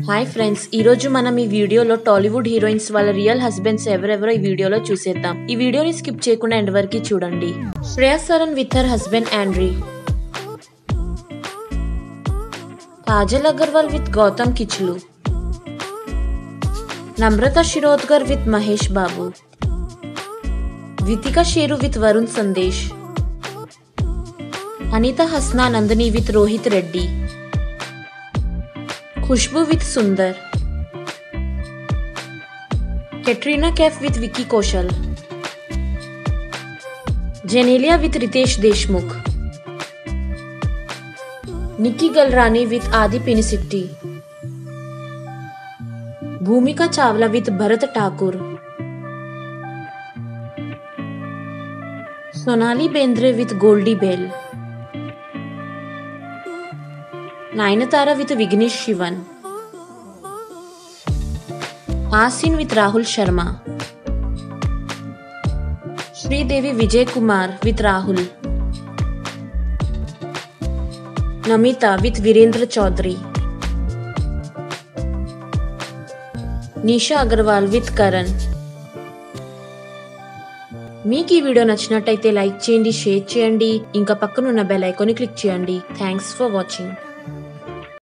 Hi friends, ఈ రోజు మనం ఈ వీడియోలో టాలీవుడ్ హీరోయిన్స్ వాళ్ళ రియల్ హస్బెండ్స్ ఎవరెవరో ఈ వీడియోలో చూసేద్దాం. ఈ వీడియోని స్కిప్ చేయకుండా ఎండ్ వరకు చూడండి. Shriya Saran with her husband Andrei, Kajal Aggarwal with Gautam Kitchlu, Namrata Shirodkar with Mahesh Babu, Vithika Sheru with Varun Sandesh, Anita Hassanandani with Rohit Reddy, Khushbu with Sundar, Katrina Kaif with Vicky Kaushal, Genelia with Riteish Deshmukh, Nikki Galrani with Aadhi Pinisetty, Bhumika Chawla with Bharath Thakur, Sonali Bendre with Goldie Behl, Nayanthara with Vignesh Shivan, Asin with Rahul Sharma, Sridevi Vijay Kumar with Rahul, Namitha with Veerendra Chowdhary, Nisha Agarwal with Karan. మీకు ఈ వీడియో నచ్చినట్టయితే లైక్ చేయండి, షేర్ చేయండి, ఇంకా పక్కనున్న బెల్ ఐకాన్ని క్లిక్ చేయండి. Thanks for watching.